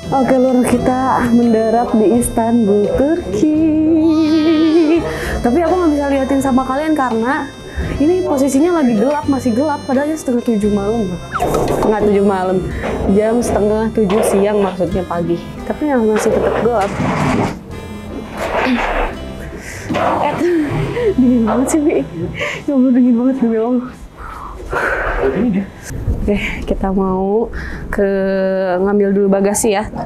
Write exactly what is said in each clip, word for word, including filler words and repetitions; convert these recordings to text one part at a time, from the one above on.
Oke lur, kita mendarat di Istanbul, Turki. Tapi aku nggak bisa liatin sama kalian karena ini posisinya lagi gelap, masih gelap. Padahal setengah tujuh malam, setengah tujuh malam, jam setengah tujuh siang maksudnya pagi. Tapi yang masih tetap gelap. Eh, dingin banget sih, Bi. Ya Allah, dingin banget demi Allah. Oke, kita mau ke ngambil dulu bagasi ya.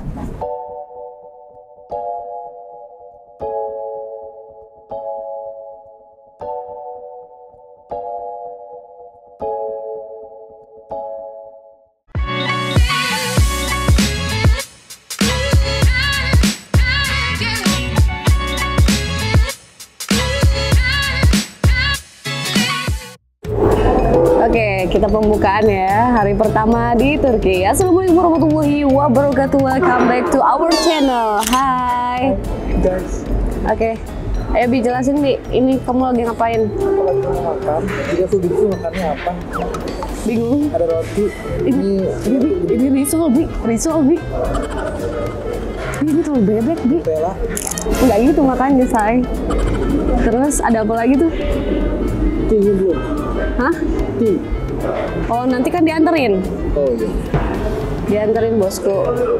Oke, kita pembukaan ya, hari pertama di Turki. Assalamualaikum warahmatullahi wabarakatuh. Welcome back to our channel. Hai Guys, Oke, ayo Bi jelasin Bi, ini kamu lagi ngapain? aku lagi mau makan. Jadi aku bingung makannya apa. Bingung? Ada roti. Ini, ini, Bi, ini risol Bi, risol Bi. Bi, ini telur bebek Bi. Nutella. Enggak gitu makannya say. Terus ada apa lagi tuh? Tea belum. Hah? Tea. Oh nanti kan dianterin? Oh iya. Dianterin bosku.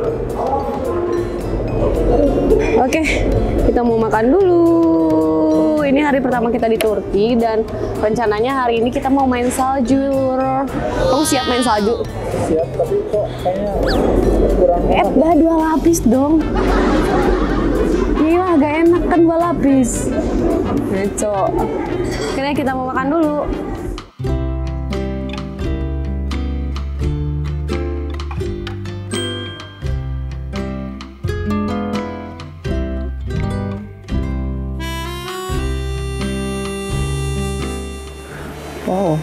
Oke, kita mau makan dulu. Ini hari pertama kita di Turki dan rencananya hari ini kita mau main salju. Kamu siap main salju? Siap, tapi kok kayaknya kurang Eh, dah dua lapis dong. Iya, agak enak kan dua lapis. Ngaco. Oke, kita mau makan dulu. Wow.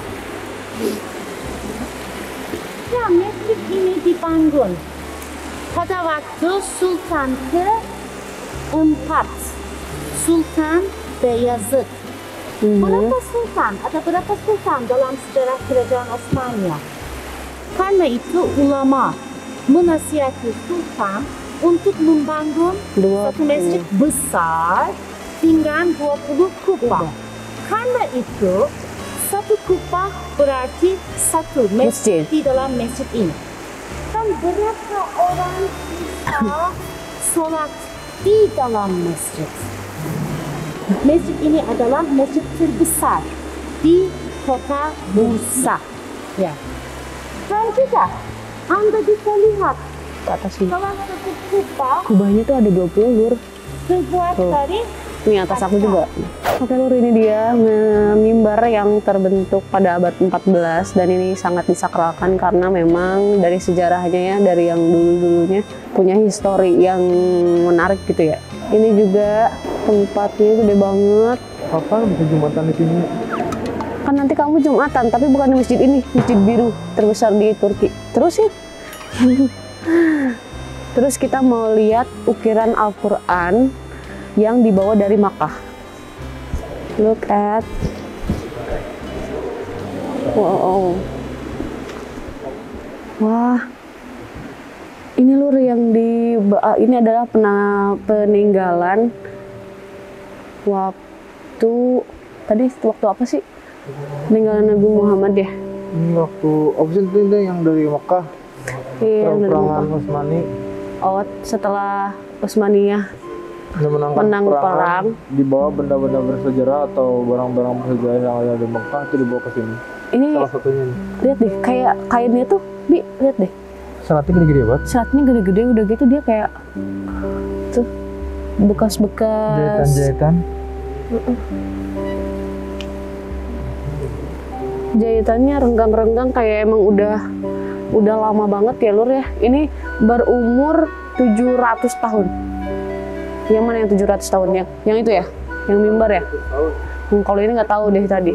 Ya, mescid ini dibangun pada waktu Sultan keempat, Sultan Beyazıt. Mhm. Berapa sultan? Ada berapa sultan dalam sejarah kerajaan Osmanlı? Karena itu ulama menasihati sultan untuk membangun Dua satu masjid besar dengan dua puluh kubah. Karena itu satu kubah berarti satu masjid, Masjid. di dalam masjid ini. Dan berapa orang bisa sholat di dalam masjid? Masjid ini adalah masjid terbesar di kota Bursa. Ya. Dan juga Anda bisa lihat Ke atas sini. salah satu kubah Kubahnya tuh ada dua puluh lur. terbuat Tuh. dari Ini atas aku juga. Oke lur, ini dia nge- mimbar yang terbentuk pada abad empat belas dan ini sangat disakralkan karena memang dari sejarahnya ya, dari yang dulu-dulunya punya histori yang menarik gitu ya. Ini juga tempatnya gede banget. apa bisa jumatan di sini? Kan nanti kamu Jumatan, tapi bukan di masjid ini, masjid biru terbesar di Turki. Terus sih. Terus kita mau lihat ukiran Al-Quran yang dibawa dari Makkah. Look at. Wow. Wah. Ini lur yang di ini adalah pena, peninggalan waktu tadi waktu apa sih? Peninggalan Nabi Muhammad ya. Ini waktu opsi itu yang dari Mekah. Iya, Perang dari perangan Makkah. Utsmani. Oh, setelah Utsmaniyah Dia menangkan Menang peperangan, perang. dibawa benda-benda bersejarah atau barang-barang bersejarah yang ada di Mekah itu dibawa ke sini. ini Salah satunya nih. lihat deh, kayak kainnya tuh, Bi, lihat deh. Seratnya gede-gede banget. Seratnya gede-gede udah gitu dia kayak tuh bekas-bekas Jahitan-jahitan. jahitannya renggang-renggang kayak emang udah udah lama banget ya lur ya. Ini berumur tujuh ratus tahun. Yang mana yang tujuh ratus tahun? Yang, yang itu ya? Yang mimbar ya? Hmm, kalau ini nggak tahu deh tadi.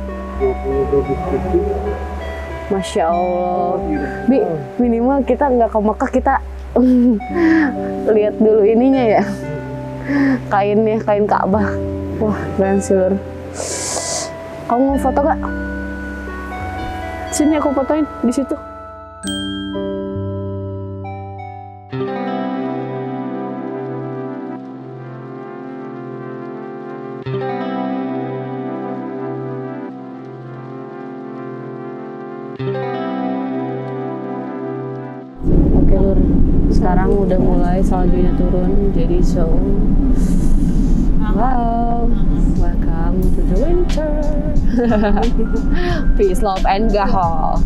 Masya Allah. Bi, minimal kita nggak ke Mekah, kita lihat dulu ininya ya. Kainnya, kain Ka'bah. Wah, keren sih lur. Kamu mau foto gak? Sini aku fotoin di situ. Sekarang udah mulai saljunya turun, jadi so wow, welcome to the winter. Peace, love, and gahol.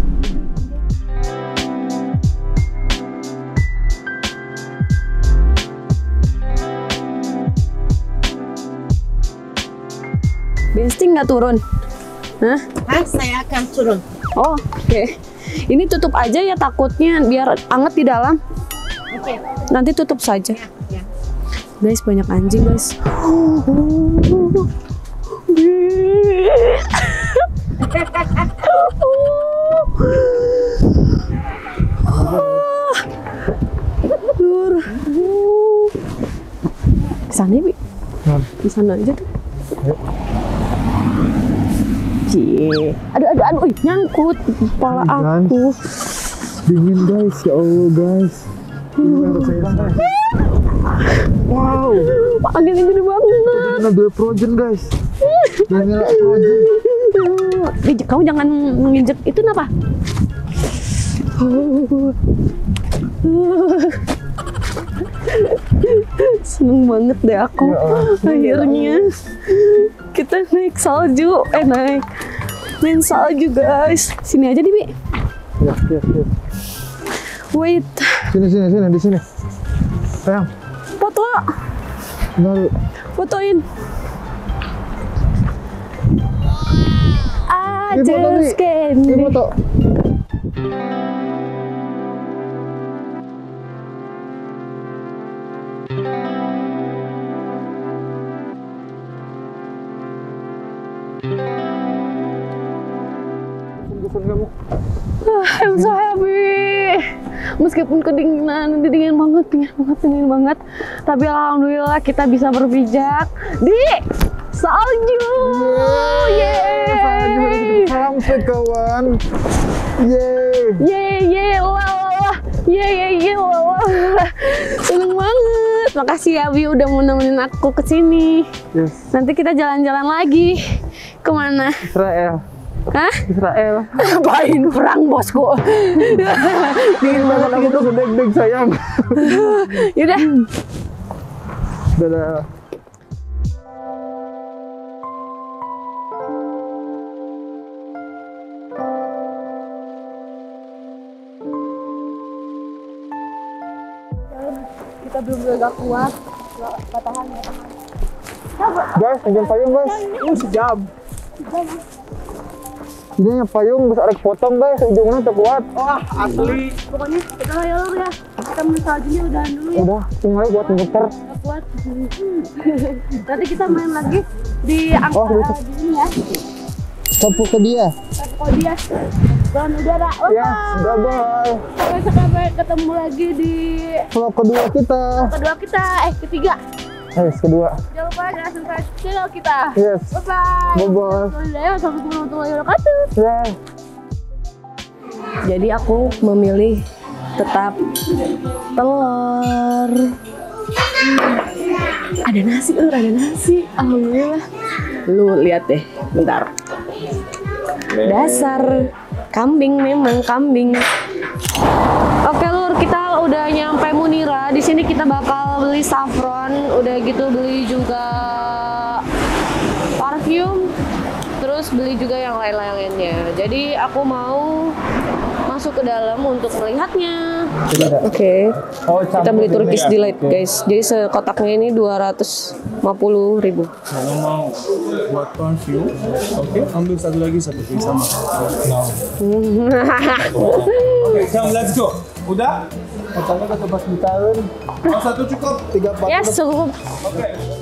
Besti nggak turun? Hah? Hah, saya akan turun. Oh, oke. Okay. Ini tutup aja ya, takutnya biar anget di dalam. Oke. Okay. Nanti tutup saja. Ya. Guys, banyak anjing guys. Lur. Di sana ya, Bi? Di sana aja tuh. Cie. Aduh, aduh, aduh, Ih, nyangkut kepala aku. Dingin guys, ya Allah guys. Ini harus saya guys. Wow. Anginnya gede banget. Ini dua frozen guys. Vanilla frozen. Ih, kamu jangan menginjek itu kenapa? Seneng banget deh aku. Akhirnya kita naik salju, eh naik main salju guys. Sini aja nih, Bi. Ya, ya, ya. Wait. Sini, sini, sini, di sini. Sayang. Foto. Baru. Fotoin. I Ini foto, Bi. just can't. Ini foto. Ah, I'm so happy. Meskipun kedinginan, dingin banget, dingin banget, dingin banget. Tapi alhamdulillah kita bisa berpijak di salju. Yeay. Salam kawan. Yeay. Yeay, yeay, wah, wah, wah. Yeay, yeay, yeay, wah, wah. Seneng banget. Makasih ya, Bi, udah mau nemenin aku ke sini. Yes. Nanti kita jalan-jalan lagi. Kemana? Israel. Hah? Israel. Ngapain perang, bosku? Dingin banget Aku tuh gedeg-deg sayang. Yaudah. Dadah. Kita belum agak kuat. Gak tahan, gak tahan. Guys, pinjam payung guys. Uh, sejam. Ini yang payung bisa arek potong guys, ujungnya terkuat. Wah, asli. Pokoknya kita ya lur ya. Kita main saljunya udahan dulu ya. Udah, tinggal buat ngeter. Gak kuat. Nanti kita main lagi di angka Oh, gitu. di ini ya. Sapu ke dia. Oh dia. Balon udara. Bye Ya, bye bye. Sampai sampai ketemu lagi di Vlog kedua kita. kedua kita, eh ketiga. Eh, kedua. Jangan lupa jangan subscribe channel kita. Yes. Bye bye. Bye bye. Assalamualaikum warahmatullahi wabarakatuh. Ya. Jadi aku memilih tetap telur. Ada nasi, lur, ada nasi. Alhamdulillah. Lu lihat deh, bentar. Dasar kambing, memang kambing. Oke lur, kita udah nyampe Munira. Di sini kita bakal beli saffron, udah gitu beli juga parfum, terus beli juga yang lain-lainnya. Jadi aku mau masuk ke dalam untuk melihatnya. Oke, Oh, kita beli Turkish Delight guys. Jadi sekotaknya ini dua ratus lima puluh ribu. Kalau mau buat parfum, oke, ambil satu lagi satu piece sama. No. Oke, jam let's go. Udah? Katanya kata pas di tahun Oh, satu cukup. tiga empat. Ya cukup. Oke.